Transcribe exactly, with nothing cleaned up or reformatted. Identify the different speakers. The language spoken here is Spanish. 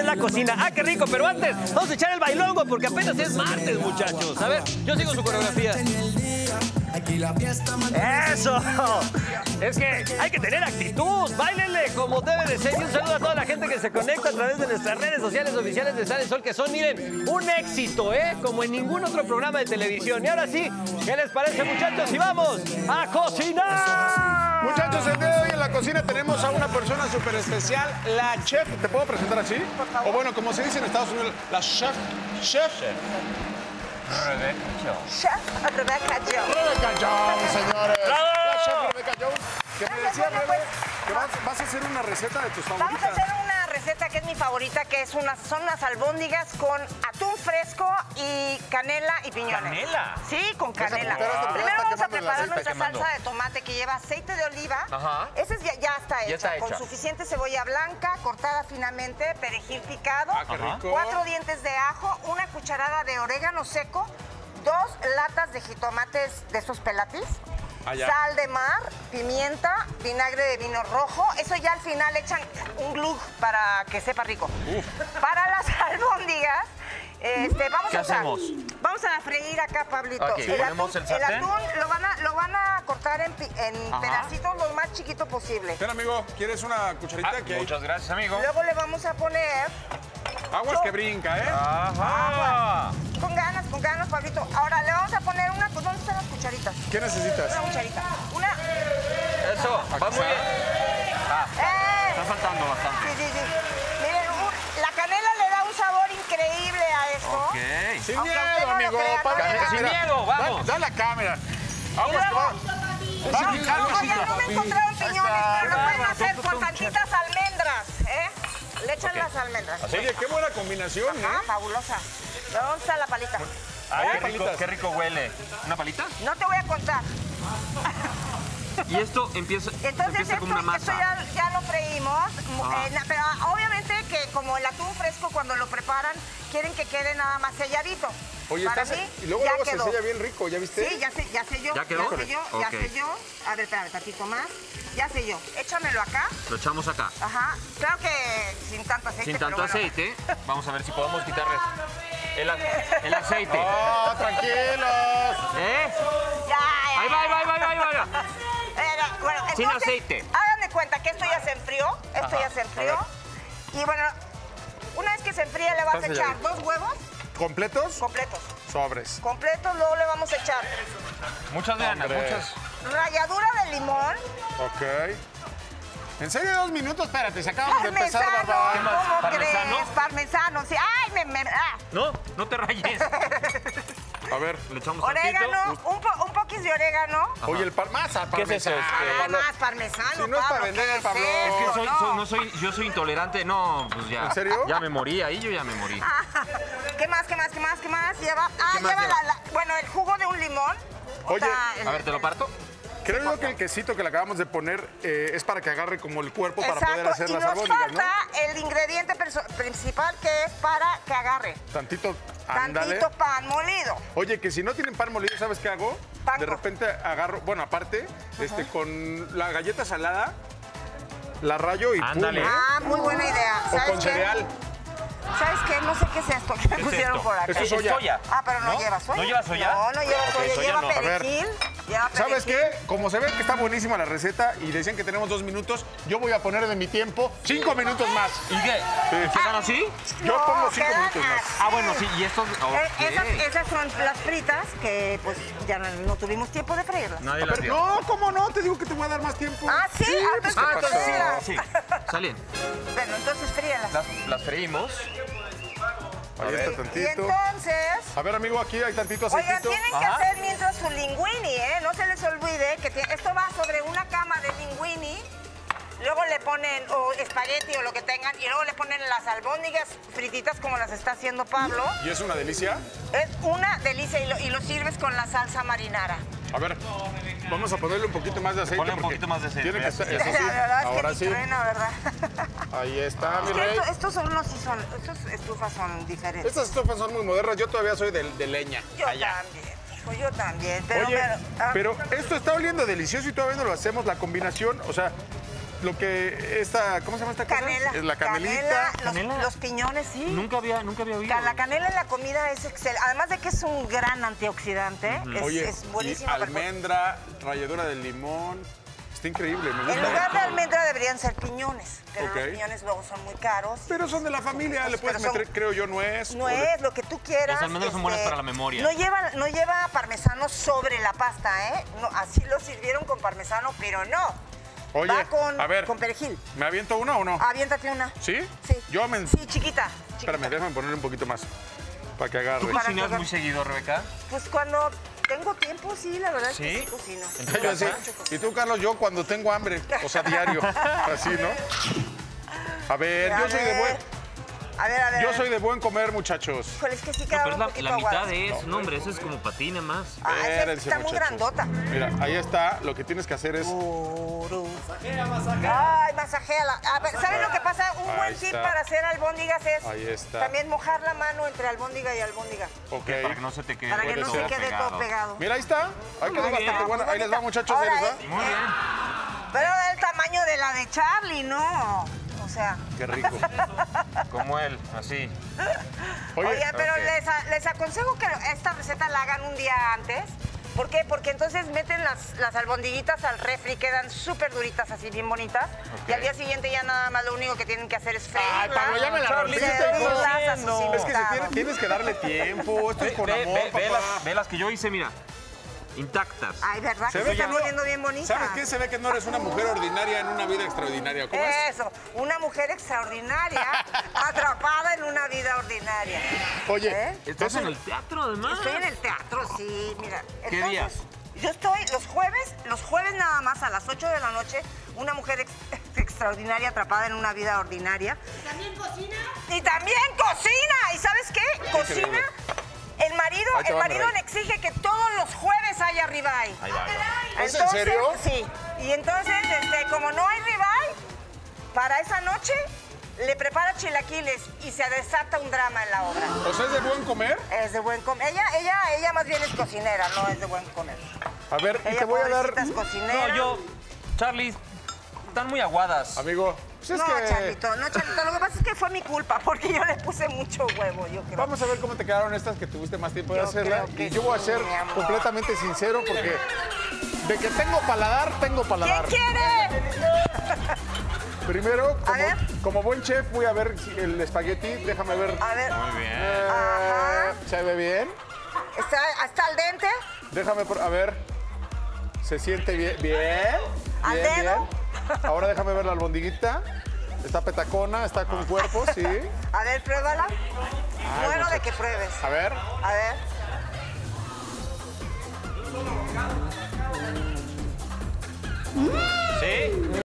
Speaker 1: la cocina. ¡Ah, qué rico! Pero antes, vamos a echar el bailongo porque apenas es martes, muchachos. A ver, yo sigo su coreografía. ¡Eso! Es que hay que tener actitud. Báilenle como debe de ser. Y un saludo a toda la gente que se conecta a través de nuestras redes sociales oficiales de Sale Sol, que son, miren, un éxito, ¿eh? Como en ningún otro programa de televisión. Y ahora sí, ¿qué les parece, muchachos? Y vamos a cocinar.
Speaker 2: Muchachos, el día de hoy en la cocina tenemos a una persona súper especial, la chef. ¿Te puedo presentar así?
Speaker 3: Por favor.
Speaker 2: O bueno, como se dice en Estados Unidos, la chef. Chef.
Speaker 4: Rebecca Jones.
Speaker 3: Chef Rebecca Jones.
Speaker 2: Rebecca Jones, señores.
Speaker 1: ¡Bravo!
Speaker 2: La chef Rebecca Jones. Que me
Speaker 3: Gracias,
Speaker 2: decía,
Speaker 3: bueno,
Speaker 2: Rebe,
Speaker 3: pues.
Speaker 2: que vas, vas a hacer una receta de tus
Speaker 3: Vamos a
Speaker 2: favoritas.
Speaker 3: hacer una receta que es mi favorita, que es unas, son unas albóndigas con atún fresco y canela y piñones.
Speaker 4: ¿Canela?
Speaker 3: Sí, con canela.
Speaker 2: pero hasta-
Speaker 3: Primero
Speaker 2: está
Speaker 3: vamos a
Speaker 2: quemando el
Speaker 3: preparar
Speaker 2: aceite,
Speaker 3: nuestra
Speaker 4: quemando.
Speaker 3: salsa de tomate que lleva aceite de oliva.
Speaker 4: Ajá.
Speaker 3: Esa es ya, ya está hecha,
Speaker 4: está
Speaker 3: con
Speaker 4: hecha.
Speaker 3: suficiente cebolla blanca, cortada finamente, perejil picado,
Speaker 2: Ah, qué rico.
Speaker 3: cuatro dientes de ajo, una cucharada de orégano seco, dos latas de jitomates de esos pelatis,
Speaker 2: Ah, ya.
Speaker 3: sal de mar, pimienta, vinagre de vino rojo. Eso ya al final echan un glug para que sepa rico. Para las albóndigas, este, vamos
Speaker 4: ¿Qué
Speaker 3: a usar-
Speaker 4: hacemos?
Speaker 3: Vamos a freír acá, Pablito.
Speaker 4: Ok, ponemos el sartén.
Speaker 3: atún lo van a, lo van a cortar en, pi- en
Speaker 4: Ajá.
Speaker 3: pedacitos lo más chiquito posible.
Speaker 2: Ven, amigo, ¿quieres una cucharita?
Speaker 4: Ah,
Speaker 2: Aquí hay
Speaker 4: muchas gracias, amigo.
Speaker 3: Luego le vamos a poner
Speaker 2: aguas que brinca, ¿eh?
Speaker 4: Ajá.
Speaker 3: con ganas, con ganas, Pablito. Ahora le vamos a poner una, ¿dónde están las cucharitas?
Speaker 2: ¿Qué necesitas?
Speaker 3: Una cucharita. Una.
Speaker 4: Eso, va muy bien. Ah,
Speaker 3: ¡Eh!
Speaker 4: está faltando bastante.
Speaker 3: Sí, sí, sí. Miren, un- la canela le da un sabor increíble a esto.
Speaker 4: Ok.
Speaker 2: Sin
Speaker 3: Aunque
Speaker 2: miedo,
Speaker 3: usted no lo
Speaker 2: amigo.
Speaker 3: crea,
Speaker 2: Para
Speaker 3: no
Speaker 2: la
Speaker 3: le da.
Speaker 4: Sin
Speaker 2: cámara.
Speaker 4: miedo, vamos.
Speaker 2: Da, da la cámara.
Speaker 3: Y
Speaker 2: Aguas que
Speaker 3: luego,
Speaker 2: va. Va a
Speaker 3: no,
Speaker 2: brincar,
Speaker 3: no,
Speaker 2: Luisito.
Speaker 3: ya no me encontraron piñones,
Speaker 2: está.
Speaker 3: pero lo pueden
Speaker 4: Bravo,
Speaker 3: hacer
Speaker 4: tum,
Speaker 3: con
Speaker 4: tum,
Speaker 3: tantitas almendras, ¿eh? Le echan
Speaker 4: Ok.
Speaker 3: las almendras.
Speaker 2: Oye, qué buena combinación,
Speaker 3: Ah,
Speaker 2: ¿eh?
Speaker 3: fabulosa. ¿Dónde está la palita?
Speaker 4: Ay, qué
Speaker 2: ¿Eh?
Speaker 4: rico, qué rico huele. ¿Una palita?
Speaker 3: No te voy a contar.
Speaker 4: Y esto empieza,
Speaker 3: Entonces
Speaker 4: empieza
Speaker 3: esto,
Speaker 4: con una
Speaker 3: esto
Speaker 4: masa.
Speaker 3: ya, ya lo freímos,
Speaker 4: Ajá.
Speaker 3: eh, na- pero obviamente que como el atún fresco cuando lo preparan quieren que quede nada más selladito.
Speaker 2: Oye,
Speaker 3: Para
Speaker 2: estás-
Speaker 3: mí
Speaker 2: y luego,
Speaker 3: ya
Speaker 2: luego se
Speaker 3: quedó.
Speaker 2: sella bien rico, ¿ya viste?
Speaker 3: Sí, ya sé, ya sé yo.
Speaker 4: ¿Ya quedó?
Speaker 3: sé yo, ya
Speaker 4: Ok.
Speaker 3: sé yo. A ver, espérame, tantito más. Ya sé yo. Échamelo acá.
Speaker 4: Lo echamos acá.
Speaker 3: Ajá. Claro que sin tanto aceite.
Speaker 4: Sin tanto
Speaker 3: pero bueno.
Speaker 4: aceite. Vamos a ver si podemos quitarle el, a- el aceite.
Speaker 2: ¡Oh, tranquilos!
Speaker 4: ¿Eh?
Speaker 3: Ya, ya.
Speaker 4: Ahí va, ahí va, ahí va, ahí va.
Speaker 3: Era, bueno,
Speaker 4: Sin
Speaker 3: entonces,
Speaker 4: aceite.
Speaker 3: Hagan de cuenta que esto ya se enfrió. Esto
Speaker 4: Ajá,
Speaker 3: ya se
Speaker 4: a
Speaker 3: enfrió. Y bueno, una vez que se enfríe le vas a
Speaker 2: Pásale
Speaker 3: echar
Speaker 2: ahí.
Speaker 3: dos huevos
Speaker 2: ¿Completos?
Speaker 3: completos.
Speaker 2: Sobres.
Speaker 3: Completos, luego le vamos a echar
Speaker 4: Muchas ganas,
Speaker 2: Hombre.
Speaker 4: muchas.
Speaker 3: ralladura de limón,
Speaker 2: Ok. ¿En serio dos minutos? Espérate, se acaban de empezar,
Speaker 3: parmesano,
Speaker 2: Bárbara.
Speaker 4: ¿Qué más?
Speaker 3: ¿cómo
Speaker 4: ¿Parmesano?
Speaker 3: crees? Parmesano, sí. Ay, me... me ah.
Speaker 4: No, no te rayes.
Speaker 2: A ver.
Speaker 4: Le echamos
Speaker 3: Orégano,
Speaker 4: tantito.
Speaker 3: un, po, un poquis de orégano.
Speaker 2: Oye, el par... Masa,
Speaker 4: ¿Qué es eso?
Speaker 2: parmesano,
Speaker 4: Este,
Speaker 3: Ah,
Speaker 2: Pablo.
Speaker 3: más parmesano,
Speaker 2: Si no es para
Speaker 3: Pablo,
Speaker 2: vender,
Speaker 3: ¿qué es
Speaker 2: Pablo.
Speaker 3: eso?
Speaker 4: Es que soy,
Speaker 3: No.
Speaker 4: soy- no soy, yo soy intolerante. No, pues ya.
Speaker 2: ¿En serio?
Speaker 4: Ya me morí, ahí yo ya me morí.
Speaker 3: ¿Qué más, qué más, qué más, qué más? Lleva, ah,
Speaker 4: ¿Qué más
Speaker 3: lleva,
Speaker 4: lleva?
Speaker 3: La, la- bueno, el jugo de un limón. O
Speaker 2: Oye,
Speaker 3: sea, el-
Speaker 4: A ver, ¿te lo
Speaker 3: el-
Speaker 4: parto?
Speaker 2: Creo yo que el quesito que le acabamos de poner eh, es para que agarre como el cuerpo para
Speaker 3: Exacto,
Speaker 2: poder hacer
Speaker 3: y
Speaker 2: las
Speaker 3: nos
Speaker 2: albóndigas, ¿no?
Speaker 3: falta el ingrediente perso- principal que es para que agarre.
Speaker 2: Tantito, ándale.
Speaker 3: Tantito pan molido.
Speaker 2: Oye, que si no tienen pan molido, ¿sabes qué hago?
Speaker 3: Panko.
Speaker 2: De repente agarro, bueno, aparte, este, con la galleta salada, la rayo y
Speaker 4: Ándale.
Speaker 2: pum, ¿eh?
Speaker 3: Ah, muy buena idea.
Speaker 2: O
Speaker 3: ¿Sabes
Speaker 2: con
Speaker 3: qué?
Speaker 2: cereal.
Speaker 3: ¿Sabes qué? No sé qué es esto que me
Speaker 4: ¿Qué es
Speaker 3: pusieron
Speaker 4: esto?
Speaker 3: por acá.
Speaker 2: Esto es
Speaker 4: Es
Speaker 2: soya.
Speaker 4: soya.
Speaker 3: Ah, pero no,
Speaker 4: ¿No?
Speaker 3: lleva soya.
Speaker 4: ¿No lleva soya?
Speaker 3: No, no lleva
Speaker 4: Ok,
Speaker 3: soya,
Speaker 4: soya
Speaker 3: lleva
Speaker 4: no. A
Speaker 2: ver.
Speaker 3: perejil. Lleva
Speaker 2: ¿Sabes
Speaker 3: perejil.
Speaker 2: qué? Como se ve que está buenísima la receta y decían que tenemos dos minutos, yo voy a poner de mi tiempo cinco minutos más.
Speaker 4: ¿Y qué?
Speaker 2: Sí.
Speaker 4: ¿Quedan así?
Speaker 2: Yo
Speaker 3: No,
Speaker 2: pongo cinco
Speaker 3: quedan
Speaker 2: minutos más.
Speaker 3: así.
Speaker 4: Ah, bueno, sí, y estos.
Speaker 3: Eh,
Speaker 4: ok.
Speaker 3: Esas, esas son las fritas que pues ya no, no tuvimos tiempo de freírlas.
Speaker 4: Nadie las
Speaker 2: Pero,
Speaker 4: vio.
Speaker 2: no, ¿cómo no? Te digo que te voy a dar más tiempo.
Speaker 3: Ah, ¿sí? Ah,
Speaker 2: pues,
Speaker 3: pues,
Speaker 2: ¿qué
Speaker 4: Ah,
Speaker 2: pasó?
Speaker 4: entonces sí, sí. Salen.
Speaker 3: Bueno, entonces fríalas.
Speaker 4: Las, las freímos.
Speaker 2: Ahí
Speaker 4: ver.
Speaker 2: está
Speaker 3: Y
Speaker 2: tantito.
Speaker 3: entonces...
Speaker 2: A ver, amigo, aquí hay tantito
Speaker 3: Oigan,
Speaker 2: aceitito.
Speaker 3: tienen que
Speaker 4: Ajá.
Speaker 3: hacer mientras su linguini, ¿eh? No se les olvide que ti- esto va sobre una cama de linguini. Luego le ponen o espagueti o lo que tengan y luego le ponen las albóndigas frititas como las está haciendo Pablo.
Speaker 2: ¿Y es una delicia?
Speaker 3: Es una delicia y lo, y lo sirves con la salsa marinara.
Speaker 2: A ver, vamos a ponerle un poquito más de aceite.
Speaker 4: Ponle un
Speaker 2: porque
Speaker 4: poquito más de aceite,
Speaker 2: Tiene que
Speaker 4: ya,
Speaker 2: estar,
Speaker 4: ya.
Speaker 2: eso sí.
Speaker 3: La verdad es
Speaker 2: Ahora
Speaker 3: que
Speaker 2: sí.
Speaker 3: ni truena, ¿verdad?
Speaker 2: Ahí está, mi
Speaker 3: Es que
Speaker 2: rey.
Speaker 3: esto- estos son, no, sí son, estos estufas son diferentes.
Speaker 2: Estas estufas son muy modernas. Yo todavía soy de, de leña.
Speaker 3: Yo también, hijo, yo también. Pero,
Speaker 2: Oye,
Speaker 3: pero, ah,
Speaker 2: pero esto está oliendo delicioso y todavía no lo hacemos. La combinación, o sea, lo que esta, ¿cómo se llama esta cosa?
Speaker 3: Canela.
Speaker 2: Es la canelita.
Speaker 3: Canela, los,
Speaker 4: ¿Canela?
Speaker 3: los piñones, sí.
Speaker 4: Nunca había, nunca había oído.
Speaker 3: La canela en la comida es excelente. Además de que es un gran antioxidante, es,
Speaker 2: Oye,
Speaker 3: es
Speaker 2: y
Speaker 3: buenísimo. para-
Speaker 2: almendra, ralladura de limón. Está increíble, me gusta.
Speaker 3: En lugar de almendra deberían ser piñones, pero
Speaker 2: Ok.
Speaker 3: los piñones luego son muy caros.
Speaker 2: Pero son de la familia, le puedes
Speaker 3: Pero son-
Speaker 2: meter, creo yo, nuez.
Speaker 3: No
Speaker 2: o de-
Speaker 3: es lo que tú quieras.
Speaker 4: Las almendras son buenas para la memoria.
Speaker 3: No lleva, no lleva parmesano sobre la pasta, ¿eh? No, así lo sirvieron con parmesano, pero no.
Speaker 2: Oye,
Speaker 3: Va con,
Speaker 2: a ver,
Speaker 3: con perejil.
Speaker 2: ¿me aviento una o no?
Speaker 3: Aviéntate una.
Speaker 2: ¿Sí?
Speaker 3: Sí.
Speaker 2: Yo me...
Speaker 3: Sí, chiquita. chiquita.
Speaker 2: Espérame, déjame ponerle un poquito más para que agarre.
Speaker 4: ¿Tú
Speaker 3: Para
Speaker 4: cocinas
Speaker 3: que-
Speaker 4: muy seguido, Rebeca?
Speaker 3: Pues cuando tengo tiempo, sí, la verdad
Speaker 4: ¿Sí?
Speaker 3: es que sí cocino.
Speaker 4: ¿En tu
Speaker 2: Yo sí.
Speaker 4: casa?
Speaker 2: Y tú, Carlos, yo cuando tengo hambre, o sea, diario, así, ¿no? A ver,
Speaker 3: A
Speaker 2: yo soy de
Speaker 3: ver.
Speaker 2: buen,
Speaker 3: A ver, a ver.
Speaker 2: yo soy de buen comer, muchachos.
Speaker 3: Híjole, es que sí
Speaker 4: No,
Speaker 3: quedaba
Speaker 4: pero es
Speaker 3: un
Speaker 4: la,
Speaker 3: poquito
Speaker 4: la mitad
Speaker 3: aguada.
Speaker 4: de eso, no, hombre, eso es como patina más.
Speaker 3: Ah, esa
Speaker 2: Espérense,
Speaker 3: está muy
Speaker 2: muchachos.
Speaker 3: grandota.
Speaker 2: Mira, ahí está, lo que tienes que hacer es...
Speaker 3: Ay, masajéala. A ver, ¿sabes lo que pasa? Un
Speaker 2: Ahí
Speaker 3: buen tip
Speaker 2: está.
Speaker 3: para hacer albóndigas es
Speaker 2: Ahí está.
Speaker 3: también mojar la mano entre albóndiga y albóndiga.
Speaker 2: Ok.
Speaker 4: Para que no se te quede
Speaker 3: Para que no
Speaker 2: Puede
Speaker 3: se
Speaker 2: ser.
Speaker 3: quede todo pegado.
Speaker 2: Mira, ahí está. Ahí quedó
Speaker 3: Muy bien.
Speaker 2: bastante buena. Ahí les va, muchachos. Ahí
Speaker 3: Ahora,
Speaker 2: les va.
Speaker 3: eh,
Speaker 4: Muy bien.
Speaker 3: Pero el tamaño de la de Charlie, ¿no? O sea.
Speaker 2: Qué rico.
Speaker 4: Como él, así.
Speaker 2: Oye,
Speaker 3: Oye, pero
Speaker 4: ok.
Speaker 3: les, a- les aconsejo que esta receta la hagan un día antes. ¿Por qué? Porque entonces meten las, las albondiguitas al refri, quedan súper duritas, así bien bonitas. Y al día siguiente ya nada más lo único que tienen que hacer es freírlas.
Speaker 2: Ay, Pablo, ya me la
Speaker 3: servirlas
Speaker 2: rompiste,
Speaker 3: a su
Speaker 4: no.
Speaker 2: es que si
Speaker 3: invitados.
Speaker 2: tienes, tienes que darle tiempo. Esto
Speaker 4: Ve,
Speaker 2: es con
Speaker 4: ve-
Speaker 2: amor,
Speaker 4: ve- ve
Speaker 2: papá.
Speaker 4: las, ve las que yo hice, mira. Intactas.
Speaker 3: Ay, ¿verdad?
Speaker 2: Se
Speaker 3: Que
Speaker 2: ve
Speaker 3: se
Speaker 2: que
Speaker 3: está
Speaker 2: no-
Speaker 3: poniendo bien bonita.
Speaker 2: ¿Sabes qué? Se ve que no eres una mujer ordinaria en una vida extraordinaria. ¿Cómo es?
Speaker 3: Eso, una mujer extraordinaria atrapada en una vida ordinaria.
Speaker 2: Oye,
Speaker 3: ¿Eh?
Speaker 4: Estás en el teatro, además.
Speaker 3: Estoy en el teatro, sí, mira.
Speaker 4: ¿Qué
Speaker 3: Entonces,
Speaker 4: días?
Speaker 3: Yo estoy los jueves, los jueves nada más a las ocho de la noche, una mujer ex- extraordinaria atrapada en una vida ordinaria.
Speaker 5: ¿También cocina?
Speaker 3: Y también cocina. ¿Y sabes qué? Cocina. El marido,
Speaker 2: Ahí te
Speaker 3: el
Speaker 2: va,
Speaker 3: marido
Speaker 2: mi
Speaker 3: le exige que todos los jueves haya ribeye.
Speaker 4: Ahí va, ahí va.
Speaker 2: ¿Es en serio?
Speaker 3: Sí. Y entonces, este, como no hay ribeye, para esa noche le prepara chilaquiles y se desata un drama en la obra.
Speaker 2: ¿o sea, es de buen comer?
Speaker 3: Es de buen comer. Ella, ella, ella más bien es cocinera, no es de buen comer.
Speaker 2: A ver, y
Speaker 3: Ella
Speaker 2: te voy a dar...
Speaker 3: pobrecita es cocinera.
Speaker 4: No, yo, Charlie, están muy aguadas.
Speaker 2: Amigo, pues es
Speaker 3: no,
Speaker 2: que...
Speaker 3: Charlito, no, Charlito. Lo que pasa es que fue mi culpa porque yo le puse mucho huevo, yo creo.
Speaker 2: Vamos a ver cómo te quedaron estas que tuviste más tiempo de
Speaker 3: Yo
Speaker 2: hacerla.
Speaker 3: creo que
Speaker 2: Y yo voy a
Speaker 3: sí,
Speaker 2: ser
Speaker 3: mi amor.
Speaker 2: completamente sincero porque de que tengo paladar, tengo
Speaker 3: ¿Quién
Speaker 2: paladar.
Speaker 3: quiere?
Speaker 2: Primero, como,
Speaker 3: ver.
Speaker 2: como buen chef, voy a ver si el espagueti. Déjame ver.
Speaker 3: A ver,
Speaker 4: Muy bien.
Speaker 2: Eh,
Speaker 3: Ajá.
Speaker 2: ¿Se ve bien?
Speaker 3: ¿está, está al dente?
Speaker 2: Déjame, por- a ver. ¿Se siente bien? Bien.
Speaker 3: ¿Al
Speaker 2: bien,
Speaker 3: dedo?
Speaker 2: bien. Ahora déjame ver la albondiguita. Está petacona, está con cuerpo, sí.
Speaker 3: A ver, pruébala. Muero de que pruebes.
Speaker 2: A ver.
Speaker 3: A ver.